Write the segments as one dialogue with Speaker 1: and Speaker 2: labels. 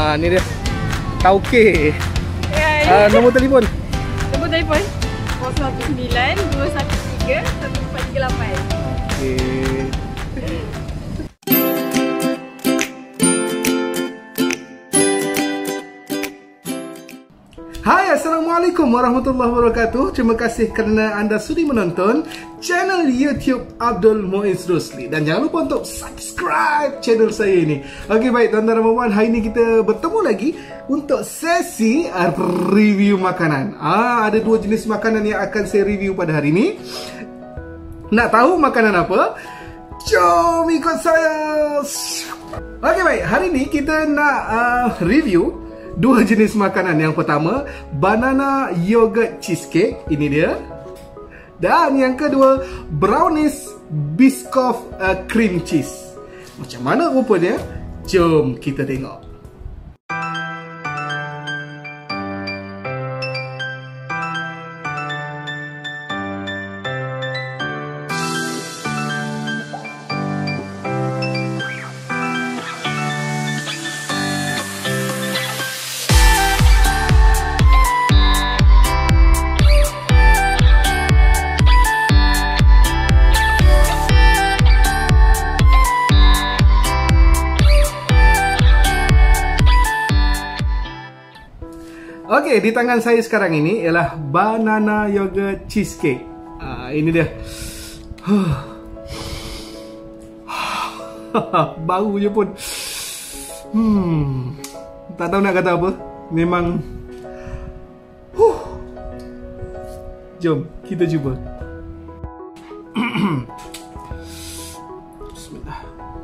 Speaker 1: Ni dia tauke. Nombor telefon
Speaker 2: 019-213-1438.
Speaker 1: Okey. Hai, Assalamualaikum warahmatullahi wabarakatuh. Terima kasih kerana anda sudi menonton channel YouTube Abdul Muiz Rusli. Dan jangan lupa untuk subscribe channel saya ini. Okey, baik tuan-tuan dan puan-puan, hari ini kita bertemu lagi untuk sesi review makanan. Ada dua jenis makanan yang akan saya review pada hari ini. Nak tahu makanan apa? Jom ikut saya. Okey, baik, hari ini kita nak review dua jenis makanan. Yang pertama, banana yogurt cheesecake. Ini dia. Dan yang kedua, brownies biscoff cream cheese. Macam mana rupanya? Jom kita tengok. Okey, di tangan saya sekarang ini ialah banana yogurt cheesecake. Ini dia. Bau je pun. Tak tahu nak kata apa. Memang Jom kita cuba. Bismillah.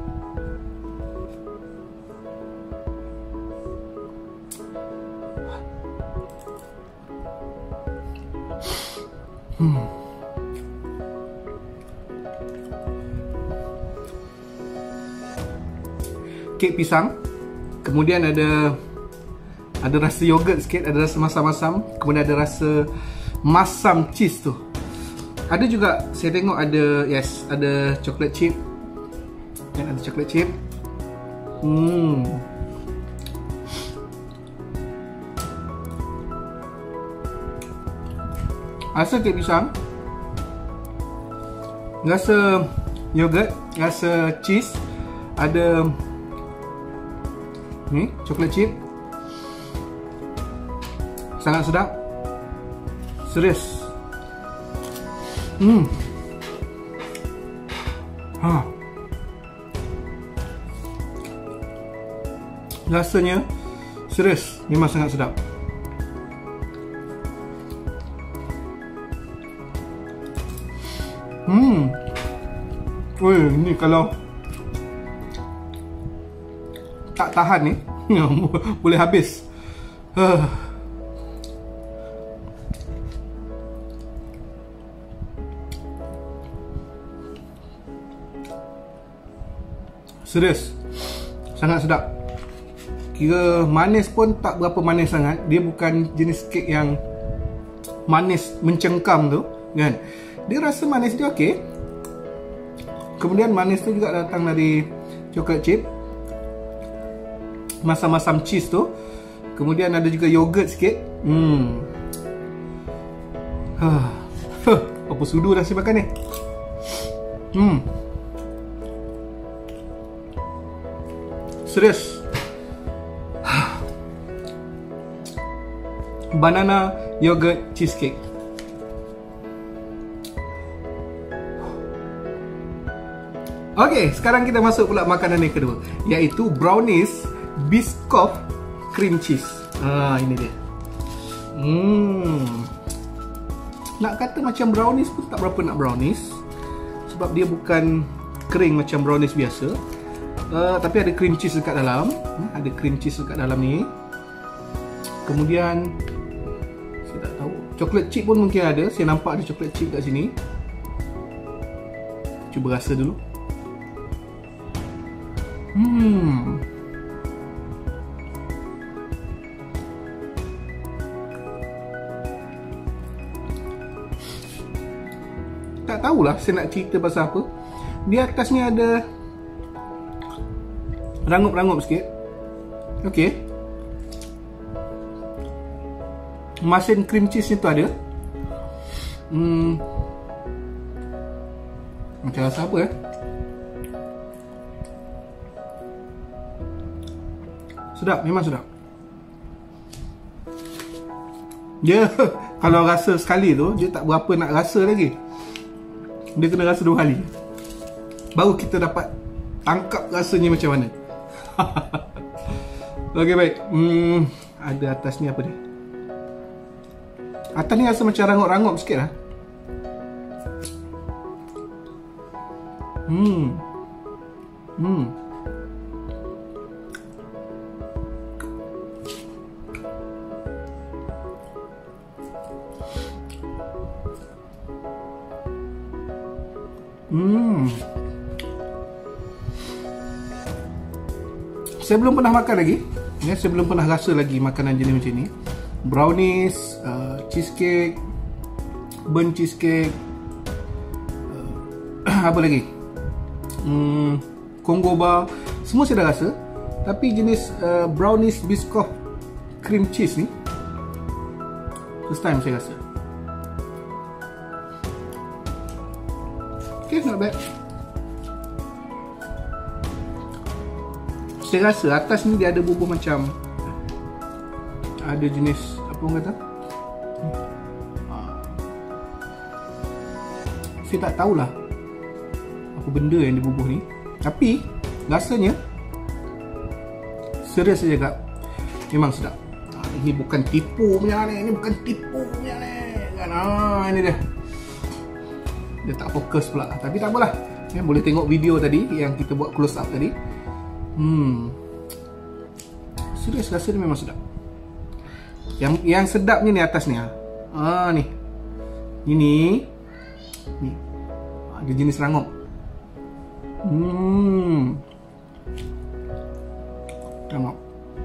Speaker 1: Kek pisang, kemudian ada rasa yogurt sikit, ada rasa masam-masam, kemudian ada rasa masam cheese tu. Ada juga saya tengok ada ada chocolate chip. Dan ada chocolate chip. Rasa kek pisang, rasa yogurt, rasa cheese, ada ni chocolate chip. Sangat sedap. Serius. Rasanya serius, memang sangat sedap. Ini kalau tak tahan ni boleh habis. Serius, sangat sedap. Kira manis pun tak berapa manis sangat. Dia bukan jenis kek yang manis mencengkam tu kan. Dia rasa manis dia okey. Kemudian manis tu juga datang dari chocolate chip, masam-masam cheese tu. Kemudian ada juga yogurt sikit. Apa sudu dah saya makan ni. Serius. Banana yogurt cheesecake. Okey, sekarang kita masuk pula makanan yang kedua, iaitu brownies biscoff cream cheese. Ini dia. Nak kata macam brownies pun tak berapa nak brownies, sebab dia bukan kering macam brownies biasa. Tapi ada cream cheese dekat dalam. Ada cream cheese dekat dalam ni. Kemudian saya tak tahu, chocolate chip pun mungkin ada. Saya nampak ada chocolate chip kat sini. Cuba rasa dulu. Tak tahulah saya nak cerita pasal apa. Di atas ni ada rangup-rangup sikit. Okey. masin cream cheese ni tu ada. Macam rasa apa ya? Sedap, memang sedap. Dia kalau rasa sekali tu, dia tak berapa nak rasa lagi. Dia kena rasa 2 kali baru kita dapat tangkap rasanya macam mana. Okey, baik. Ada atas ni apa ni? Atas ni rasa macam rangup-rangup sikit lah. Saya belum pernah makan lagi ya, saya belum pernah rasa lagi makanan jenis macam ni. Brownies, cheesecake, burnt cheesecake, apa lagi, Congo bar, semua saya dah rasa. Tapi jenis brownies biscoff cream cheese ni first time saya rasa. Okay, not bad. Saya rasa atas ni dia ada bubur macam, ada jenis apa orang kata, saya tak tahulah apa benda yang dibubuh ni, tapi rasanya serius saya cakap memang sedap. Ini bukan tipu punya ni, ini bukan tipu punya ni kan. Ini dia tak fokus pula, tapi tak apalah ya, boleh tengok video tadi yang kita buat close up tadi. Serius rasa ni memang sedap. Yang sedapnya ni atas ni. Ni. Ini. Ni. Ada jenis rangup. Rangup.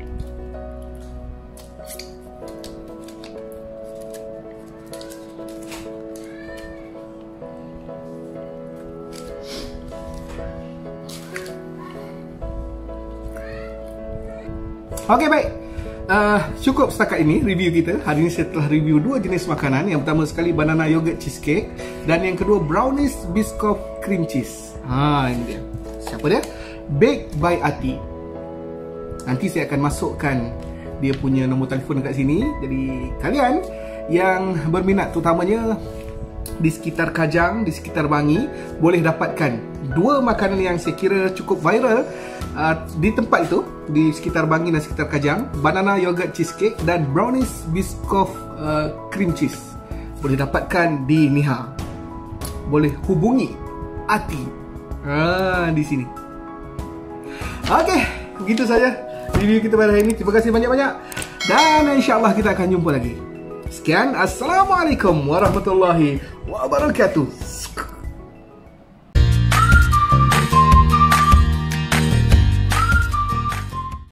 Speaker 1: Okey, baik. Cukup setakat ini review kita. Hari ini saya telah review 2 jenis makanan. Yang pertama sekali banana yogurt cheesecake, dan yang kedua brownies biscoff cream cheese. Ini dia. Siapa dia? Baked by Ati. Nanti saya akan masukkan dia punya nombor telefon dekat sini. Jadi kalian yang berminat, terutamanya di sekitar Kajang, di sekitar Bangi, boleh dapatkan 2 makanan yang saya kira cukup viral di tempat itu, di sekitar Bangi dan sekitar Kajang. Banana yogurt cheesecake dan brownies biscoff cream cheese boleh dapatkan di Niha. Boleh hubungi Ati di sini. Okey, begitu saja review kita pada hari ini. Terima kasih banyak-banyak, dan insyaAllah kita akan jumpa lagi. Sekian, Assalamualaikum warahmatullahi wabarakatuh.